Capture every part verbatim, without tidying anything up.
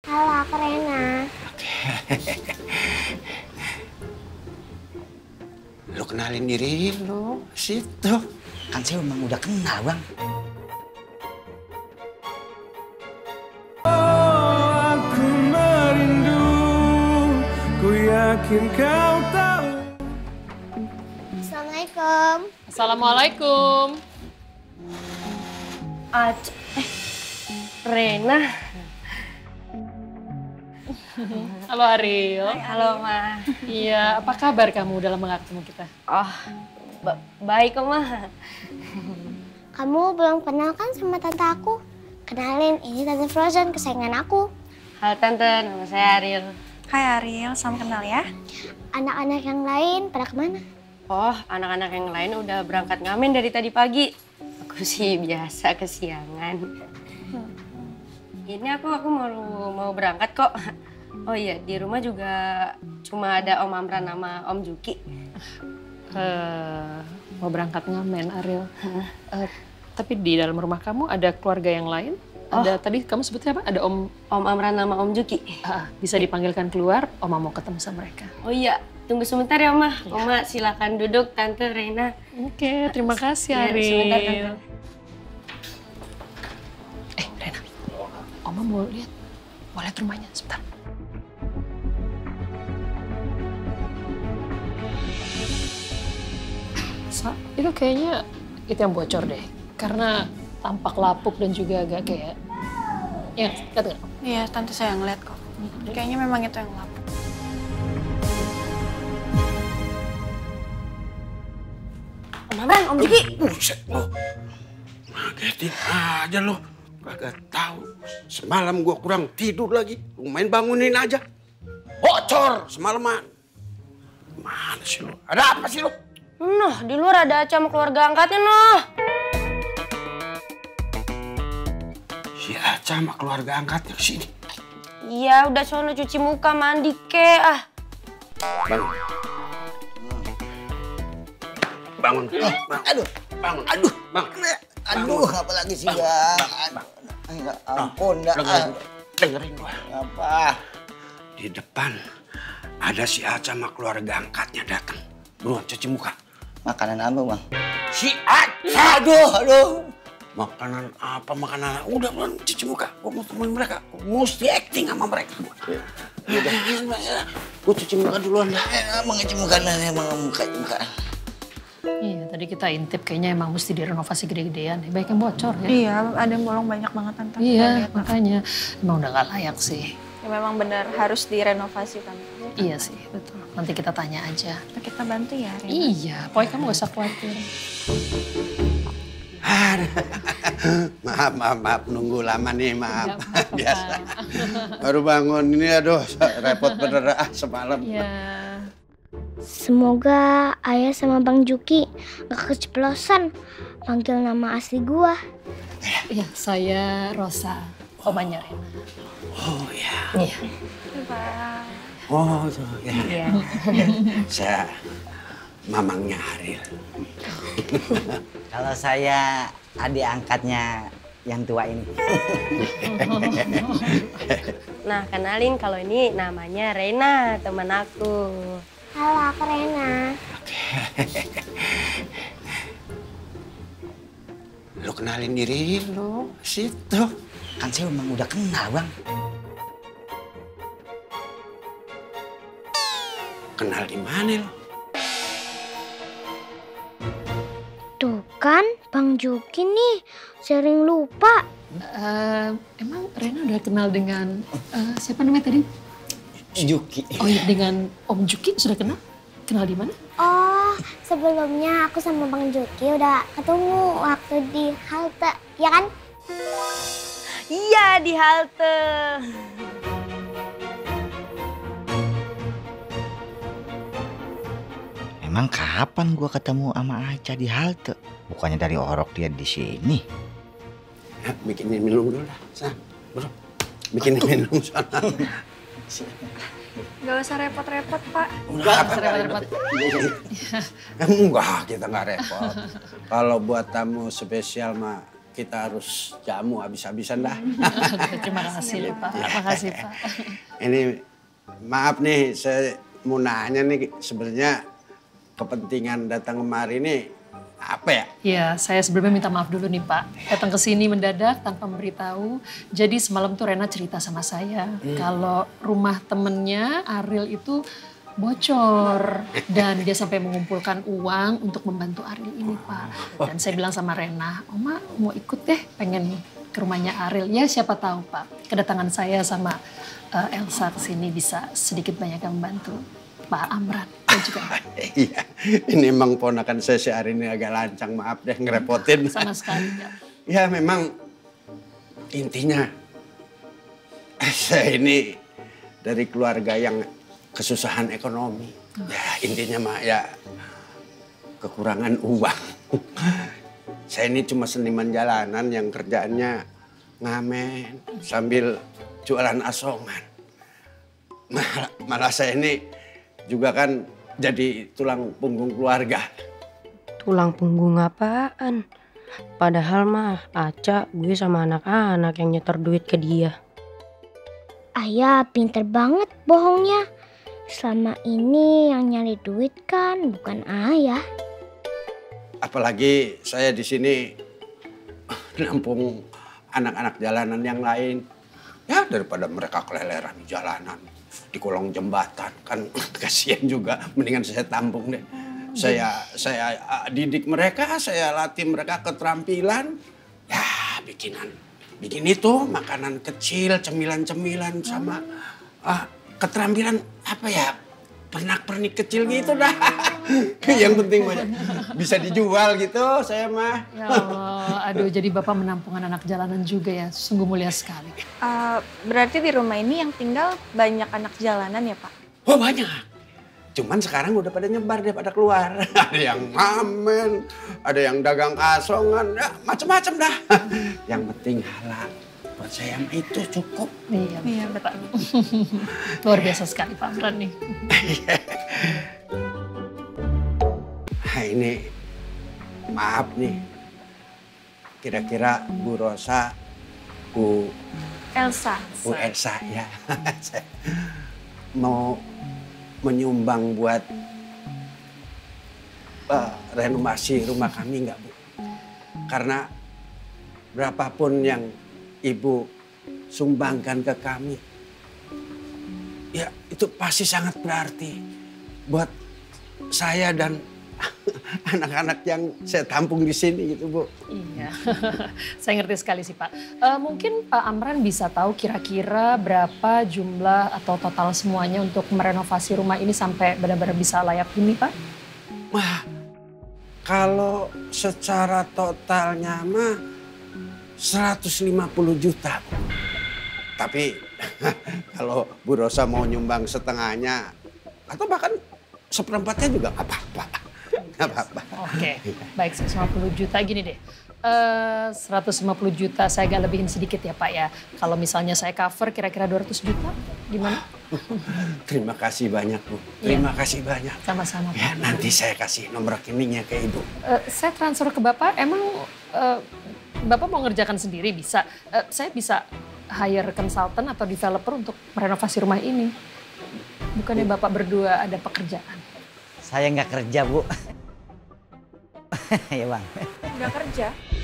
Halo, aku Rena. Oke. Lu kenalin diri lu, situ. Kan saya memang udah kenal, Bang. Oh, aku merindu, ku yakin kau tahu. Assalamualaikum. Assalamualaikum. Ac eh, Rena. Halo Ariel. Halo, Ma. Iya, apa kabar kamu udah lama gak ketemu kita? Oh, ba baik kok, Ma. Kamu belum kenal kan sama tante aku? Kenalin, ini Tante Frozen, kesayangan aku. Halo Tante, nama saya Ariel. Hai Ariel, salam kenal ya. Anak-anak yang lain pada kemana? Oh, anak-anak yang lain udah berangkat ngamen dari tadi pagi. Aku sih biasa kesiangan. Ini aku aku mau mau berangkat kok. Oh iya, di rumah juga cuma ada Om Amran sama Om Juki. Uh, mau berangkat ngamen Ariel. Uh, tapi di dalam rumah kamu ada keluarga yang lain? Oh. Ada tadi kamu sebutnya apa? Ada Om Om Amran sama Om Juki. uh, bisa dipanggilkan keluar, Oma mau ketemu sama mereka. Oh iya, tunggu sebentar ya Oma. Ya. Oma silakan duduk, Tante Rena. Oke, terima kasih Ya, Ariel. sebentar, Tante. Eh, Rena. Oma mau lihat. Mau lihat rumahnya sebentar. Sa, itu kayaknya itu yang bocor deh. Karena tampak lapuk dan juga agak kayak... Ya, kata nggak? Iya, tante saya ngeliat kok. Kayaknya memang itu yang lapuk. Om Amran, Om Juki. Buset lo. Ngagetin aja lo. Kagak tahu. Semalam gua kurang tidur lagi. Lu main bangunin aja. Bocor semalaman. Mana sih lo? Ada apa sih lo? Noh, di luar ada Aca sama keluarga angkatnya, Noh. Si Aca sama keluarga angkatnya kesini. Iya, udah sono cuci muka, mandi ke. Ah. Bangun. Bangun. Oh, bangun. Aduh, Bangun. aduh, Bangun. aduh, apalagi sih, Bang. Ya ampun, dah. Dengerin, dengerin gua. Apa? Di depan ada si Aca sama keluarga angkatnya datang. Buruan cuci muka. Makanan apa, Bang? Si Aca! Aduh, aduh. Makanan apa, makanan udah buruan cuci muka. Gua mau temuin mereka. Gua mesti acting sama mereka. Gua cuci muka duluan dah. Eh, Bang, cuci makanan emang muka muka. Iya, tadi kita intip kayaknya emang mesti direnovasi gede-gedean. Baik yang bocor ya. Iya, ada yang bolong banyak banget tante. Iya, makanya emang udah gak layak sih. Ya, memang benar harus direnovasi tante. Iya sih, betul. Nanti kita tanya aja. Kita bantu ya, Rena. Iya, pokoknya kamu gak usah khawatir. Maaf, maaf, maaf. Nunggu lama nih, maaf. Gak apa-apa. Biasa. Baru bangun ini, aduh, repot bener ah semalam. Iya. Semoga Ayah sama Bang Juki gak keceplosan panggil nama asli gua. Iya, saya Rosa, omanya Rena. Oh, ya. Iya. Oh, tuh, ya. Iya. Saya mamangnya Ariel. Kalau saya adik angkatnya yang tua ini. Nah, kenalin kalau ini namanya Rena, teman aku. Halo, aku Rena. Lu kenalin diri lu, situ. Kan saya memang udah kenal, Bang. Kenal di mana lu? Tuh kan, Bang Juki nih sering lupa. Uh, emang Rena udah kenal dengan uh, siapa namanya tadi? Juki. Oh iya, dengan Om Juki sudah kenal? Kenal di mana? Oh, sebelumnya aku sama Bang Juki udah ketemu waktu di halte, ya kan? Iya, di halte. Emang kapan gua ketemu sama Aca di halte? Bukannya dari orok dia di sini. Ya, bikinin minum dulu lah, Sa. Bro, bikinin minum sana. Gak usah repot-repot, Pak. Enggak, Usah repot-repot. Enggak, kita nggak repot. Kalau buat tamu spesial mah kita harus jamu habis-habisan dah. Terima kasih Pak, makasih Pak. Ini maaf nih, saya mau nanya nih sebenarnya kepentingan datang kemari ini apa ya? Ya, saya sebelumnya minta maaf dulu nih Pak. Datang ke sini mendadak tanpa memberitahu. Jadi semalam tuh Rena cerita sama saya hmm. kalau rumah temennya Ariel itu bocor dan dia sampai mengumpulkan uang untuk membantu Ariel ini Pak. Dan saya bilang sama Rena, Oma mau ikut deh, pengen ke rumahnya Ariel. Ya siapa tahu Pak, kedatangan saya sama uh, Elsa ke sini bisa sedikit banyak membantu Pak Amran dan juga. Iya, ini emang ponakan saya si Ari ini agak lancang, maaf deh ngerepotin. Sama sekali ya. Ya memang intinya saya ini dari keluarga yang kesusahan ekonomi. Ya intinya mah ya kekurangan uang. Saya ini cuma seniman jalanan yang kerjaannya ngamen sambil jualan asongan. Malah, malah saya ini juga kan jadi tulang punggung keluarga. Tulang punggung apaan? Padahal mah Aca gue sama anak-anak yang nyetor duit ke dia. Ayah pinter banget bohongnya. Selama ini yang nyari duit kan bukan ayah. Apalagi saya di sini nampung anak-anak jalanan yang lain. Ya daripada mereka keleleran di jalanan, di kolong jembatan kan kasihan juga. Mendingan saya tampung deh. Saya saya didik mereka, saya latih mereka keterampilan. Ya bikinan, bikin itu makanan kecil, cemilan-cemilan sama ah, keterampilan apa ya, pernak-pernik kecil gitu dah. Yang penting bisa dijual gitu saya mah. Ya Allah, aduh jadi Bapak menampung anak jalanan juga ya, sungguh mulia sekali. Uh, berarti di rumah ini yang tinggal banyak anak jalanan ya Pak? Oh banyak. Cuman sekarang udah pada nyebar deh, pada keluar. Ada yang ngamen, ada yang dagang asongan, ya macam-macam dah. Yang penting halal. Buat saya mah itu cukup. Iya, iya Pak. Luar biasa sekali Pak Amran nih. Nah ini, maaf nih. Kira-kira Bu Rosa, Bu... Elsa. Bu Elsa ya. Mau menyumbang buat uh, renovasi rumah kami nggak Bu? Karena berapapun yang Ibu sumbangkan ke kami, ya itu pasti sangat berarti buat saya dan anak-anak yang saya tampung di sini gitu Bu. Iya, saya ngerti sekali sih Pak. Uh, mungkin Pak Amran bisa tahu kira-kira berapa jumlah atau total semuanya untuk merenovasi rumah ini sampai benar-benar bisa layak huni Pak? Wah, kalau secara totalnya mah seratus lima puluh juta. Tapi kalau Bu Rosa mau nyumbang setengahnya atau bahkan seperempatnya juga nggak apa-apa. Nggak apa-apa. Oke, baik seratus lima puluh juta gini deh. Uh, seratus lima puluh juta saya agak lebihin sedikit ya Pak ya. Kalau misalnya saya cover kira-kira dua ratus juta, gimana? Terima kasih banyak Bu. Terima ya. kasih banyak. Sama-sama Pak. Ya nanti saya kasih nomor rekeningnya ke Ibu. Uh, saya transfer ke Bapak, emang uh, Bapak mau ngerjakan sendiri bisa? Uh, saya bisa hire consultant atau developer untuk merenovasi rumah ini. Bukannya Bapak berdua ada pekerjaan? Saya nggak kerja Bu. Ya Bang. Nggak kerja?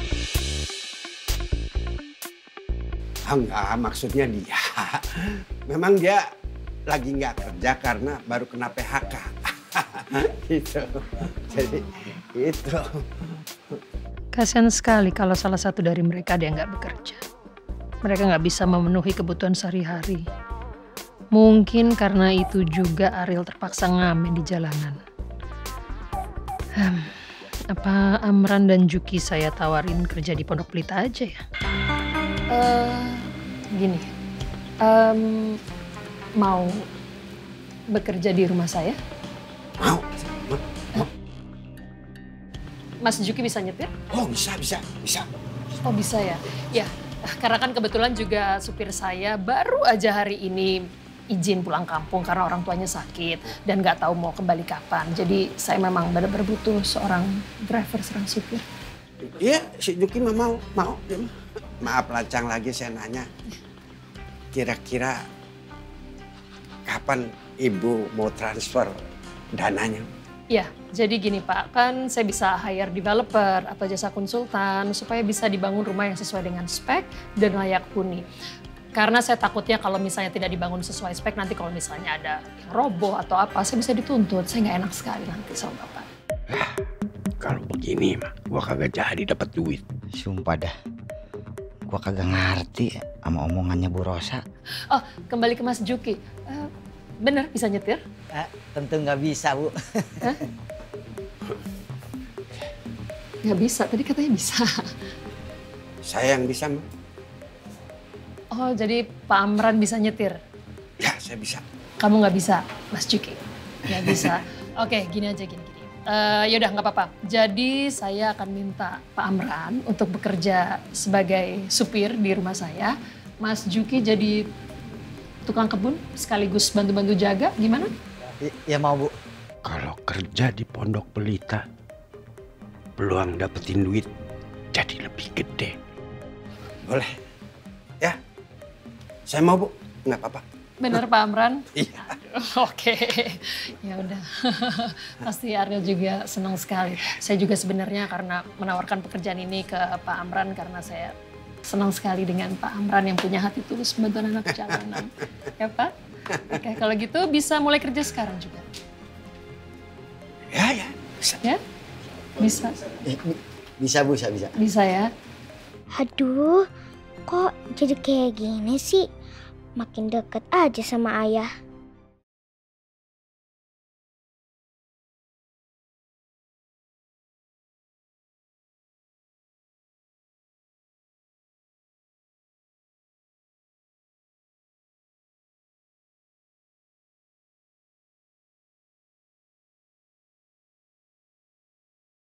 Enggak, maksudnya dia. Memang dia lagi nggak kerja karena baru kena P H K. Gitu. Jadi itu. Kasian sekali kalau salah satu dari mereka dia nggak bekerja. Mereka nggak bisa memenuhi kebutuhan sehari-hari. Mungkin karena itu juga Ariel terpaksa ngamen di jalanan. Hmm, apa Amran dan Juki saya tawarin kerja di Pondok Pelita aja ya? Uh, gini, um, mau bekerja di rumah saya? Mau. Mau. Mas Juki bisa nyetir? Oh bisa, bisa, bisa. Oh bisa ya? Ya, karena kan kebetulan juga supir saya baru aja hari ini izin pulang kampung karena orang tuanya sakit dan nggak tahu mau kembali kapan. Jadi saya memang benar-benar butuh seorang driver, seorang supir. Iya, si Juki mah mau, mau. Dia mah. Maaf lancang lagi saya nanya. Kira-kira kapan Ibu mau transfer dananya? Ya, jadi gini Pak, kan saya bisa hire developer atau jasa konsultan supaya bisa dibangun rumah yang sesuai dengan spek dan layak huni. Karena saya takutnya kalau misalnya tidak dibangun sesuai spek, nanti kalau misalnya ada yang roboh atau apa, saya bisa dituntut. Saya nggak enak sekali nanti sama Bapak. Ah, kalau begini mah, gua kagak jadi dapat duit. Sumpah dah, gua kagak ngerti sama omongannya Bu Rosa. Oh, kembali ke Mas Juki. Uh, bener bisa nyetir? Eh, tentu nggak bisa, Bu. Hah? Nggak bisa, tadi katanya bisa. Saya yang bisa, mah. Oh, jadi Pak Amran bisa nyetir? Ya, saya bisa. Kamu nggak bisa, Mas Juki? Nggak bisa. Oke, gini aja, gini-gini. Uh, yaudah, nggak apa-apa. Jadi saya akan minta Pak Amran untuk bekerja sebagai supir di rumah saya. Mas Juki jadi tukang kebun sekaligus bantu-bantu jaga, gimana? Ya mau, Bu. Kalau kerja di Pondok Pelita, peluang dapetin duit jadi lebih gede. Boleh? Ya, saya mau, Bu. Nggak apa-apa. Bener Pak Amran? Iya. Oke, ya udah. Pasti Ariel juga senang sekali. Saya juga sebenarnya karena menawarkan pekerjaan ini ke Pak Amran karena saya senang sekali dengan Pak Amran yang punya hati tulus membantu anak jalanan. Ya Pak? Oke, kalau gitu bisa mulai kerja sekarang juga. Ya, ya. Bisa. Ya? Bisa. Bisa, Bu, bisa, bisa. Bisa ya? Aduh, kok jadi kayak gini sih? Makin deket aja sama ayah.